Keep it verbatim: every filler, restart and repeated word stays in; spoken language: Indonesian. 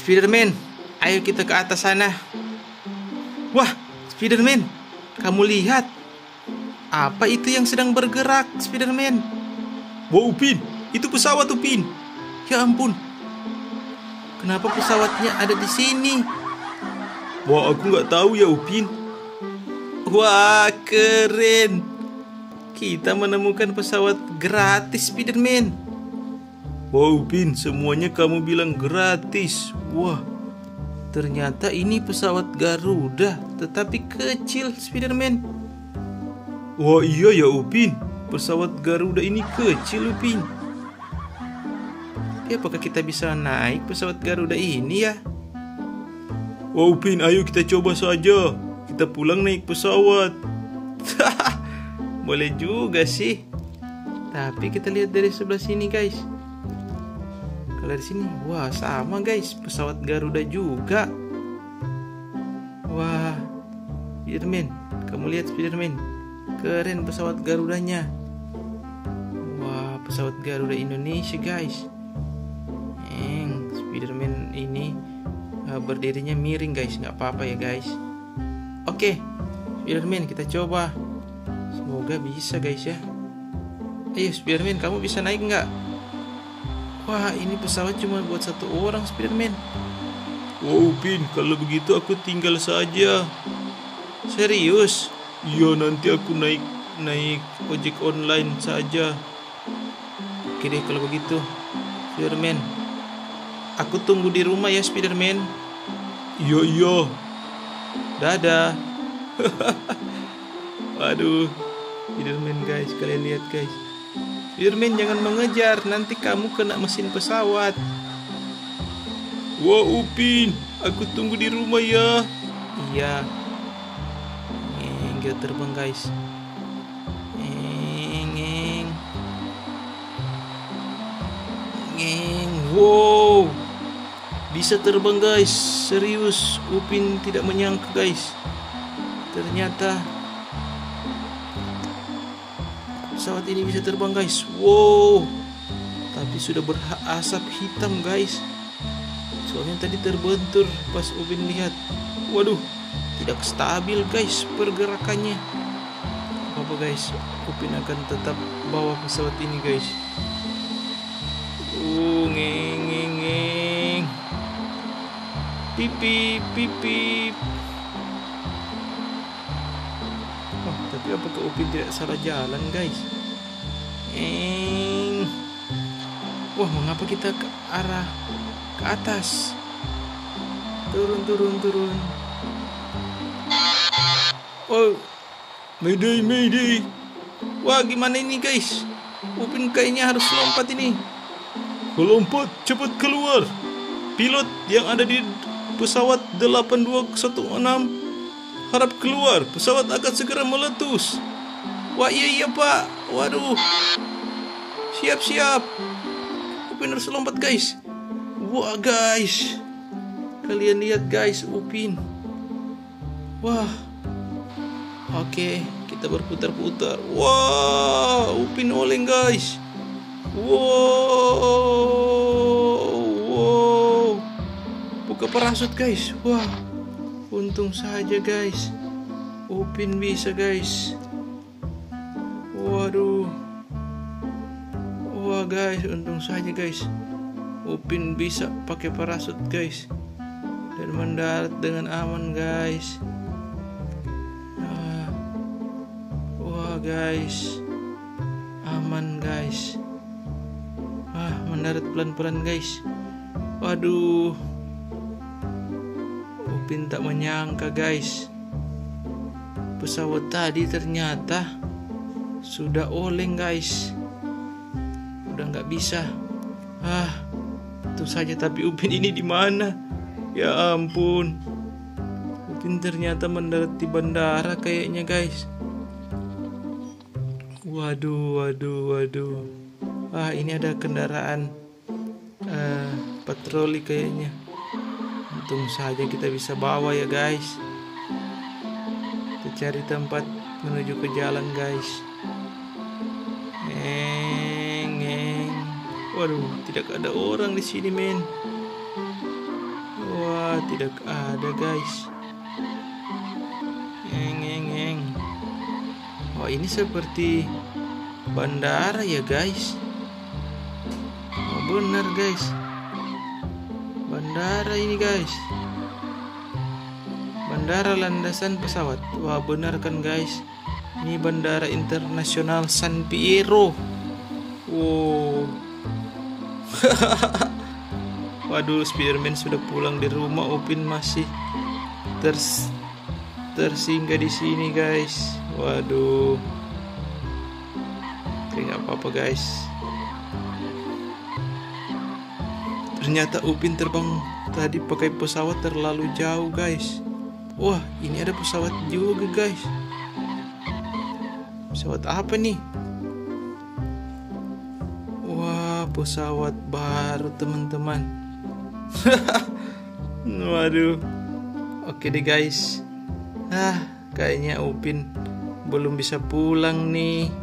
Spiderman, ayo kita ke atas sana. Wah, Spiderman, kamu lihat. Apa itu yang sedang bergerak, Spiderman? Wow, Upin, itu pesawat, Upin. Ya ampun. Kenapa pesawatnya ada di sini? Wah, aku nggak tahu ya, Upin. Wah, keren. Kita menemukan pesawat gratis, Spiderman. Wow, Upin, semuanya kamu bilang gratis. Wah, ternyata ini pesawat Garuda, tetapi kecil, Spiderman. Wah, iya ya, Upin. Pesawat Garuda ini kecil, Upin. Ya, apakah kita bisa naik pesawat Garuda ini ya? Wah, Upin, ayo kita coba saja. Kita pulang naik pesawat. Boleh juga sih. Tapi kita lihat dari sebelah sini, guys. Kalau dari sini, wah sama guys, pesawat Garuda juga. Wah, Spiderman, kamu lihat Spiderman, keren pesawat Garudanya. Wah, pesawat Garuda Indonesia guys. Eng, Spiderman ini uh, berdirinya miring guys, nggak apa-apa ya guys. Oke, Spiderman kita coba. Semoga bisa guys ya. Ayo Spiderman, kamu bisa naik nggak? Wah, ini pesawat cuma buat satu orang, Spiderman. Wow, Upin, kalau begitu aku tinggal saja. Serius? Iya, nanti aku naik naik ojek online saja. Oke deh kalau begitu, Spiderman. Aku tunggu di rumah ya, Spiderman. Iya, iya. Dadah. Aduh, Spiderman guys, kalian lihat guys. Spiderman jangan mengejar, nanti kamu kena mesin pesawat. Wah, Upin, aku tunggu di rumah ya. Iya. Ngeng, dia terbang guys. Ngeng, ngeng. Ngeng, wow. Bisa terbang guys, serius. Upin tidak menyangka guys. Ternyata pesawat ini bisa terbang guys. Wow. Tapi sudah berasap hitam guys. Soalnya tadi terbentur pas Upin lihat. Waduh, tidak stabil guys pergerakannya. Apa guys, Upin akan tetap bawa pesawat ini guys. Uh, ngeng ngeng ngeng. Pipi pipi. Oh, tapi apakah Upin tidak salah jalan guys? Eng. Wah, mengapa kita ke arah ke atas? Turun turun turun. Oh, Mayday, mayday. wah gimana ini guys? Upin kayaknya harus lompat ini. Lompat, cepat keluar. Pilot yang ada di pesawat delapan dua satu enam harap keluar. Pesawat akan segera meletus. Wah iya iya pak. Waduh. Siap siap. Upin harus lompat guys. Wah guys, kalian lihat guys Upin. Wah. Oke, kita berputar-putar. Wah, Upin oleng guys. Wow, wow. Buka parasut guys. Wah, untung saja guys. Upin bisa guys. Waduh. Wah guys, untung saja guys. Upin bisa pakai parasut guys dan mendarat dengan aman guys. Ah, wah guys, aman guys. Ah, mendarat pelan-pelan guys. Waduh, Upin tak menyangka guys, pesawat tadi ternyata sudah oleng guys. Udah nggak bisa. Ah, itu saja. Tapi Upin ini di mana? Ya ampun. Upin ternyata mendarat di bandara kayaknya guys. Waduh, waduh, waduh. Ah, ini ada kendaraan uh, patroli kayaknya. Untung saja kita bisa bawa ya guys. Kita cari tempat menuju ke jalan guys. Ngeng, ngeng. Waduh, tidak ada orang di sini men. tidak ada guys. Eng eng eng. Oh ini seperti bandara ya guys. Oh benar guys, bandara ini guys. Bandara landasan pesawat. Wah benar kan guys, ini Bandara Internasional San Piero. Wow. Waduh, Spiderman sudah pulang di rumah. Upin masih ters tersinggah di sini guys. Waduh. Oke, nggak apa-apa guys. Ternyata Upin terbang tadi pakai pesawat terlalu jauh guys. Wah, ini ada pesawat juga guys. Pesawat apa nih? Wah, pesawat baru teman-teman. Waduh. Oke deh guys. Ah, kayaknya Upin belum bisa pulang nih.